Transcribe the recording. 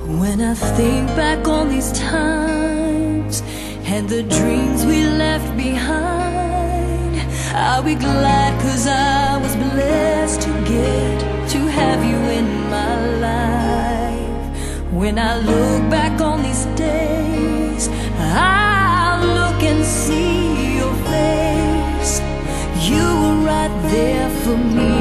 When I think back on these times and the dreams we left behind, I'll be glad 'cause I was blessed to get to have you in my life. When I look back on these days, I'll look and see your face. You were right there for me